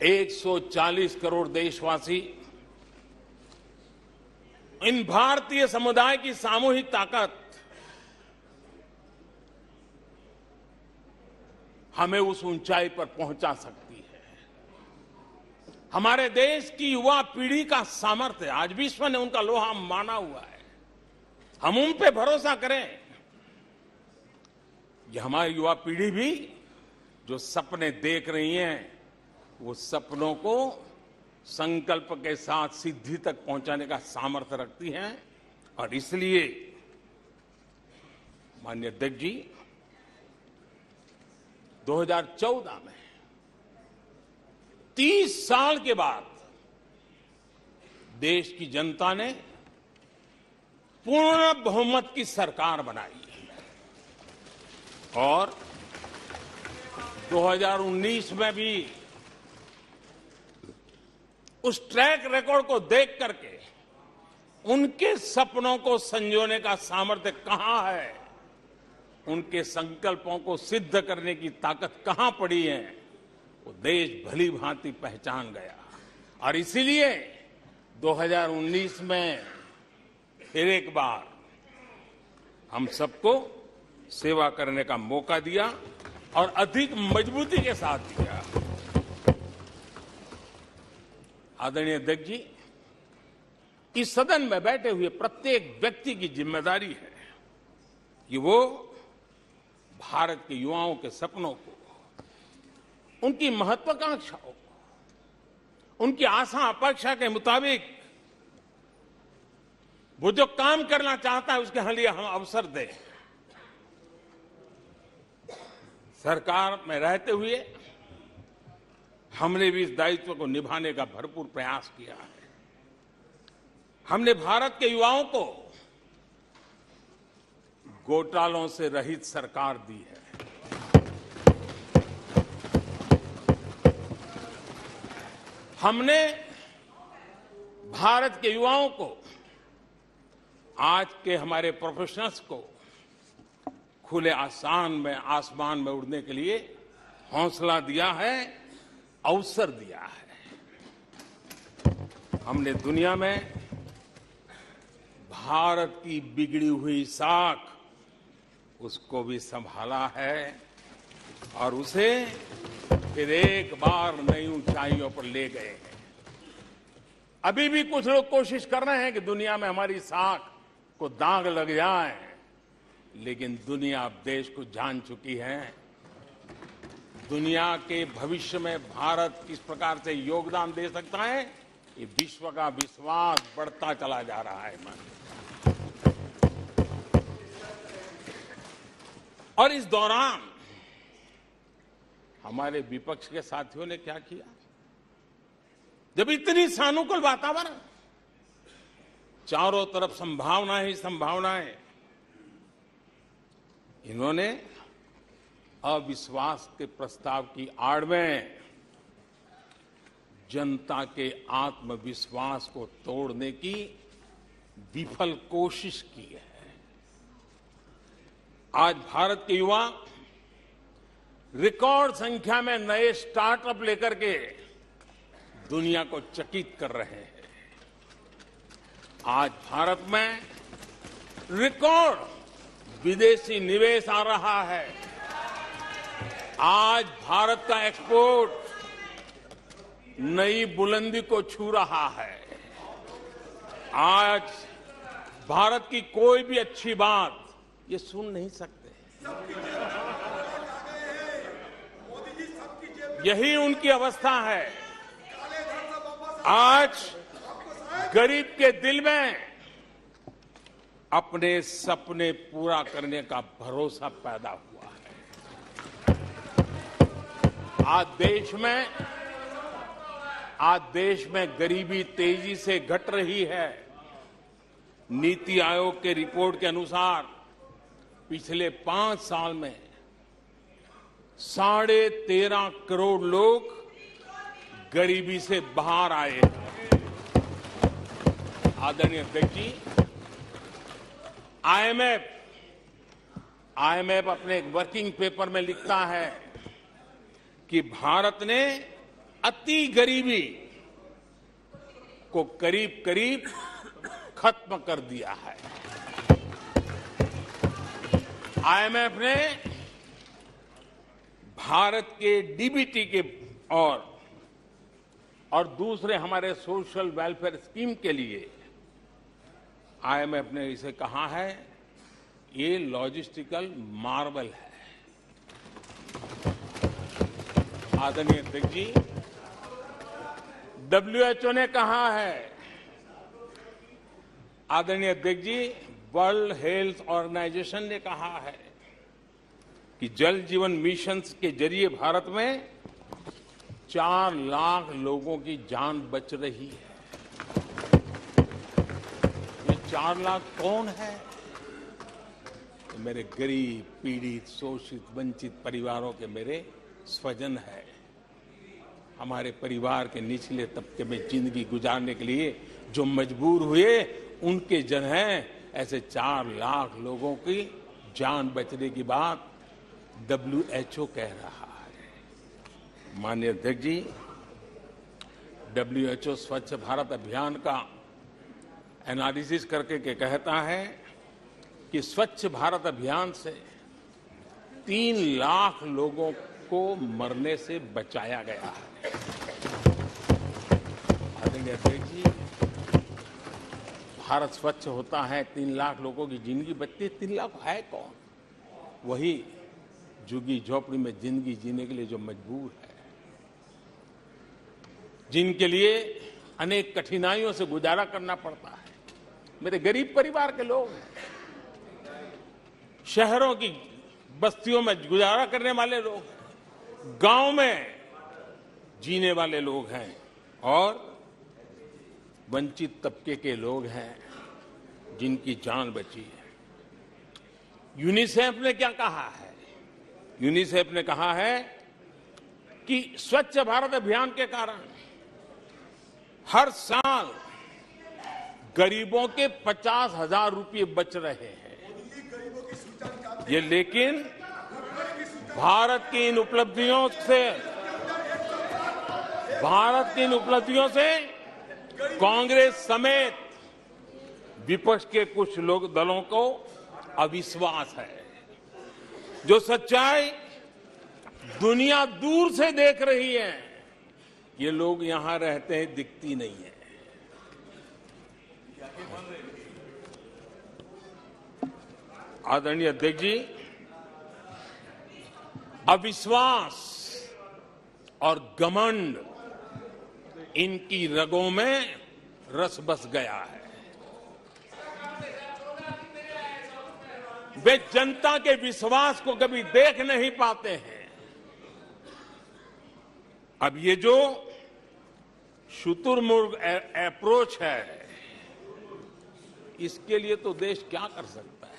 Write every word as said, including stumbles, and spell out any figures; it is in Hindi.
एक सौ चालीस करोड़ देशवासी इन भारतीय समुदाय की सामूहिक ताकत हमें उस ऊंचाई पर पहुंचा सकती है। हमारे देश की युवा पीढ़ी का सामर्थ्य आज विश्व ने उनका लोहा माना हुआ है। हम उन पे भरोसा करें। ये हमारी युवा पीढ़ी भी जो सपने देख रही है वो सपनों को संकल्प के साथ सिद्धि तक पहुंचाने का सामर्थ्य रखती है। और इसलिए माननीय अध्यक्ष जी, दो हज़ार चौदह में तीस साल के बाद देश की जनता ने पूर्ण बहुमत की सरकार बनाई और दो हज़ार उन्नीस में भी उस ट्रैक रिकॉर्ड को देख करके उनके सपनों को संजोने का सामर्थ्य कहां है, उनके संकल्पों को सिद्ध करने की ताकत कहां पड़ी है, वो देश भली भांति पहचान गया। और इसीलिए दो हज़ार उन्नीस में फिर एक बार हम सबको सेवा करने का मौका दिया और अधिक मजबूती के साथ दिया। आदरणीय अध्यक्ष जी, इस सदन में बैठे हुए प्रत्येक व्यक्ति की जिम्मेदारी है कि वो भारत के युवाओं के सपनों को, उनकी महत्वाकांक्षाओं को, उनकी आशा अपेक्षा के मुताबिक वो जो काम करना चाहता है उसके लिए हम अवसर दें। सरकार में रहते हुए हमने भी इस दायित्व को निभाने का भरपूर प्रयास किया है। हमने भारत के युवाओं को घोटालों से रहित सरकार दी है। हमने भारत के युवाओं को, आज के हमारे प्रोफेशनल्स को खुले आसमान में आसमान में उड़ने के लिए हौसला दिया है, अवसर दिया है। हमने दुनिया में भारत की बिगड़ी हुई साख, उसको भी संभाला है और उसे फिर एक बार नई ऊंचाइयों पर ले गए हैं। अभी भी कुछ लोग कोशिश कर रहे हैं कि दुनिया में हमारी साख को दाग लग जाए, लेकिन दुनिया अब देश को जान चुकी है। दुनिया के भविष्य में भारत किस प्रकार से योगदान दे सकता है, ये विश्व का विश्वास बढ़ता चला जा रहा है। और इस दौरान हमारे विपक्ष के साथियों ने क्या किया? जब इतनी सानुकूल वातावरण, चारों तरफ संभावनाएं ही संभावनाएं, इन्होंने अविश्वास के प्रस्ताव की आड़ में जनता के आत्मविश्वास को तोड़ने की विफल कोशिश की है। आज भारत के युवा रिकॉर्ड संख्या में नए स्टार्टअप लेकर के दुनिया को चकित कर रहे हैं। आज भारत में रिकॉर्ड विदेशी निवेश आ रहा है। आज भारत का एक्सपोर्ट नई बुलंदी को छू रहा है। आज भारत की कोई भी अच्छी बात ये सुन नहीं सकते। यही उनकी अवस्था है। आज गरीब के दिल में अपने सपने पूरा करने का भरोसा पैदा हुआ है। आज देश में आज देश में गरीबी तेजी से घट रही है। नीति आयोग के रिपोर्ट के अनुसार पिछले पांच साल में साढ़े तेरह करोड़ लोग गरीबी से बाहर आए हैं। आदरणीय अध्यक्ष जी, आईएमएफ आईएमएफ अपने एक वर्किंग पेपर में लिखता है कि भारत ने अति गरीबी को करीब करीब खत्म कर दिया है। आईएमएफ ने भारत के डीबीटी के और और दूसरे हमारे सोशल वेलफेयर स्कीम के लिए आईएमएफ ने इसे कहा है, ये लॉजिस्टिकल मार्वल है। आदरणीय अध्यक्ष जी, डब्ल्यूएचओ ने कहा है, आदरणीय अध्यक्ष जी, वर्ल्ड हेल्थ ऑर्गेनाइजेशन ने कहा है कि जल जीवन मिशन के जरिए भारत में चार लाख लोगों की जान बच रही है। ये चार लाख कौन है? तो मेरे गरीब, पीड़ित, शोषित, वंचित परिवारों के मेरे स्वजन है। हमारे परिवार के निचले तबके में जिंदगी गुजारने के लिए जो मजबूर हुए, उनके जन हैं। ऐसे चार लाख लोगों की जान बचने की बात डब्ल्यूएचओ कह रहा है। माननीय अध्यक्ष जी, डब्ल्यूएचओ स्वच्छ भारत अभियान का एनालिसिस करके के कहता है कि स्वच्छ भारत अभियान से तीन लाख लोगों को मरने से बचाया गया है। आदरणीय अध्यक्ष जी, भारत स्वच्छ होता है, तीन लाख लोगों की जिंदगी बचती है। तीन लाख है कौन? वही झुग्गी झोपड़ी में जिंदगी जीने के लिए जो मजबूर है, जिनके लिए अनेक कठिनाइयों से गुजारा करना पड़ता है। मेरे गरीब परिवार के लोग हैं, शहरों की बस्तियों में गुजारा करने वाले लोग हैं, गांव में जीने वाले लोग हैं और वंचित तबके के लोग हैं जिनकी जान बची है। यूनिसेफ ने क्या कहा है? यूनिसेफ ने कहा है कि स्वच्छ भारत अभियान के कारण हर साल गरीबों के पचास हजार रुपये बच रहे हैं। ये लेकिन भारत की इन उपलब्धियों से भारत की इन उपलब्धियों से कांग्रेस समेत विपक्ष के कुछ लोग दलों को अविश्वास है। जो सच्चाई दुनिया दूर से देख रही है, ये लोग यहां रहते हैं, दिखती नहीं है। आदरणीय अध्यक्ष जी, अविश्वास और घमंड इनकी रगों में रस बस गया है। वे जनता के विश्वास को कभी देख नहीं पाते हैं। अब ये जो शुतुरमुर्ग अप्रोच है, इसके लिए तो देश क्या कर सकता है?